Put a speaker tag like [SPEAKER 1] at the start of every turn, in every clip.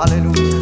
[SPEAKER 1] Aleluya.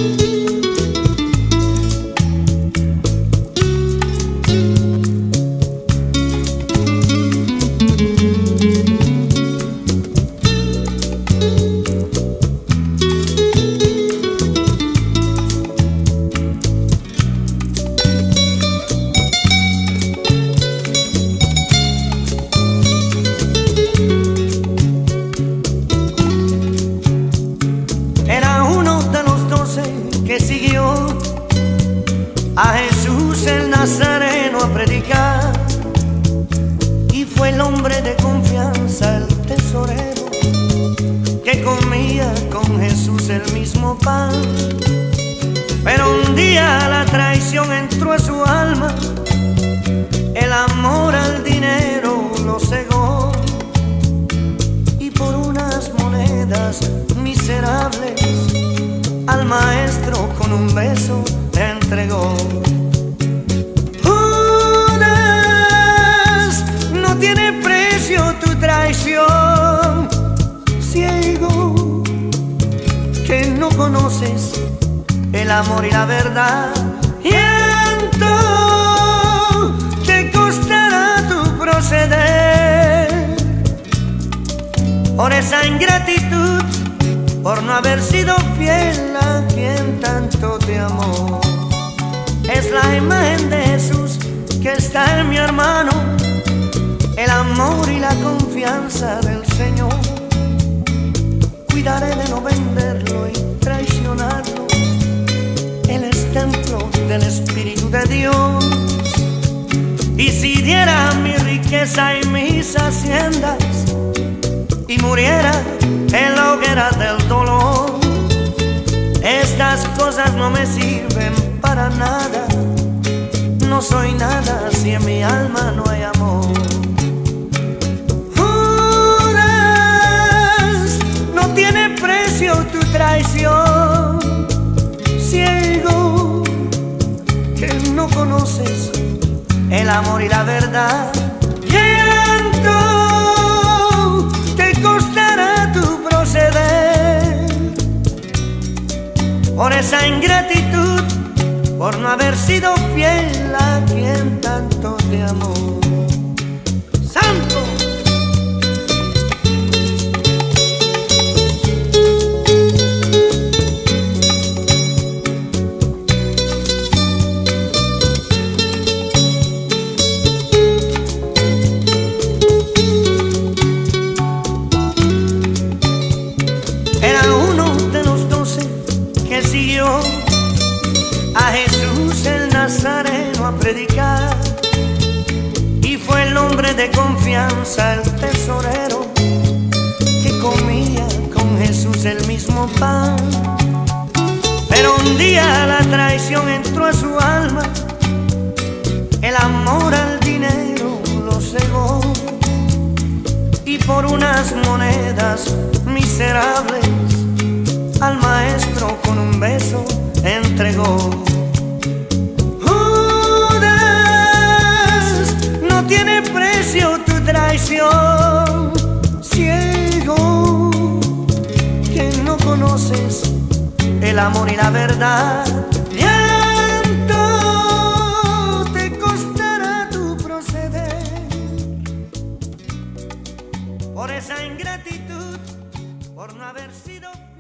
[SPEAKER 2] Que siguió a Jesús el Nazareno a predicar, y fue el hombre de confianza, el tesorero, que comía con Jesús el mismo pan. Pero un día la traición entró a su alma, el amor al dinero lo cegó, y por unas monedas miserables al maestro con un beso te entregó. Judas, no tiene precio tu traición, ciego, que no conoces el amor y la verdad. ¿Cuánto te costará tu proceder por esa ingratitud, por no haber sido fiel a quien tanto te amó? Es la imagen de Jesús que está en mi hermano, el amor y la confianza del Señor. Cuidaré de no venderlo y traicionarlo. Él es templo del Espíritu de Dios. Y si diera mi riqueza y mis haciendas y muriera en la hoguera del dolor, estas cosas no me sirven para nada. No soy nada si en mi alma no hay amor. Judas, no tiene precio tu traición, ciego, que no conoces el amor y la verdad. Por esa ingratitud, por no haber sido fiel a quien tanto te amó. ¡Santo! Era uno de los 12 que siguió a Jesús el Nazareno a predicar, y fue el hombre de confianza, el tesorero, que comía con Jesús el mismo pan. Pero un día la traición entró a su alma, el amor al dinero lo cegó, y por unas monedas miserables al maestro con un beso entregó. Judas, no tiene precio tu traición, ciego, que no conoces el amor y la verdad. ¿Cuánto te costará tu proceder por esa ingratitud, por no haber sido